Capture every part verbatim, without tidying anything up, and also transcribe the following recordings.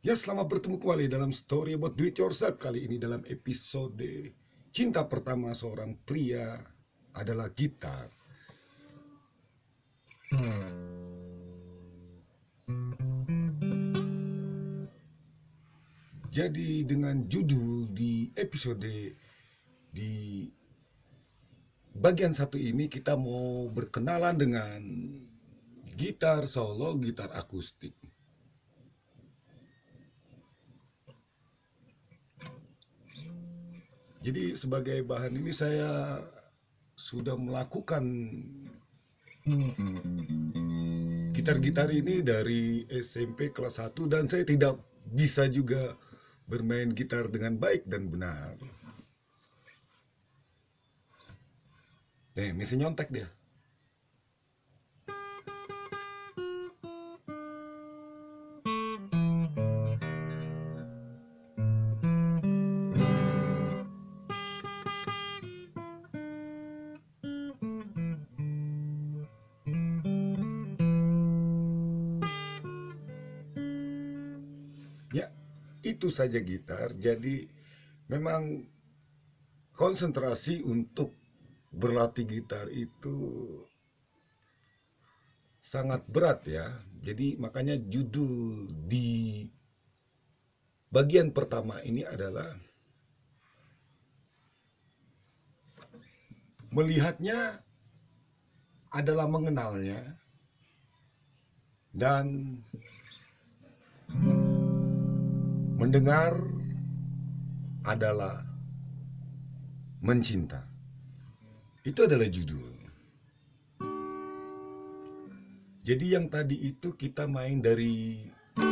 Ya, selamat bertemu kembali dalam Story About Do It Yourself. Kali ini dalam episode Cinta Pertama Seorang Pria Adalah Gitar. Jadi dengan judul di episode di bagian satu ini kita mau berkenalan dengan gitar solo, gitar akustik. Jadi sebagai bahan ini saya sudah melakukan gitar-gitar ini dari S M P kelas satu dan saya tidak bisa juga bermain gitar dengan baik dan benar. Nih, misi nyontek dia. Ya, itu saja gitar. Jadi memang konsentrasi untuk berlatih gitar itu sangat berat ya. Jadi makanya judul di bagian pertama ini adalah melihatnya adalah mengenalnya dan mendengar adalah mencinta. Itu adalah judul. Jadi yang tadi itu kita main dari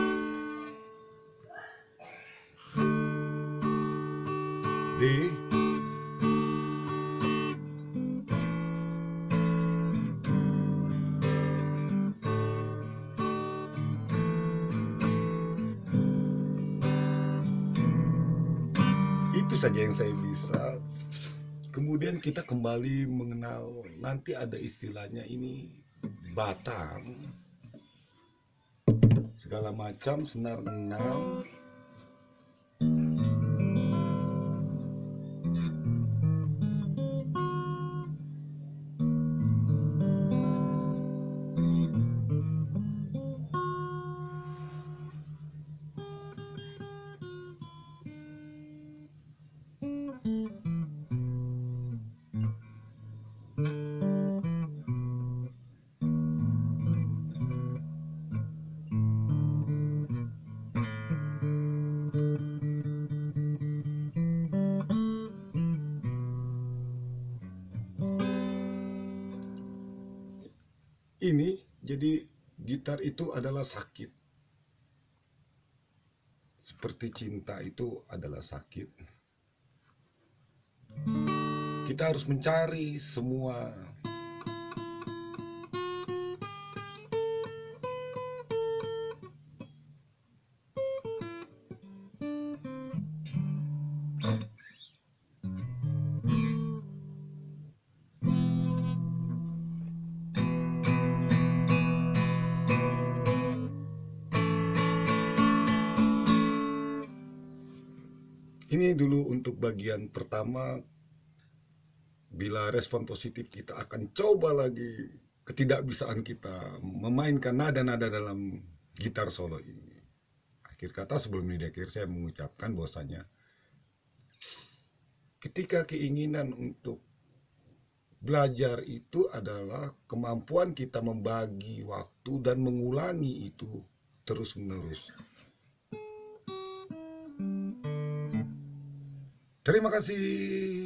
D, itu saja yang saya bisa. Kemudian kita kembali mengenal, nanti ada istilahnya ini batang, segala macam, senar enam. Ini jadi gitar itu adalah sakit. Seperti cinta itu adalah sakit. Kita harus mencari semua ini dulu untuk bagian pertama. Bila respon positif, kita akan coba lagi ketidakbisaan kita memainkan nada-nada dalam gitar solo ini. Akhir kata sebelum ini diakhir saya mengucapkan bahwasanya ketika keinginan untuk belajar itu adalah kemampuan kita membagi waktu dan mengulangi itu terus-menerus. Terima kasih.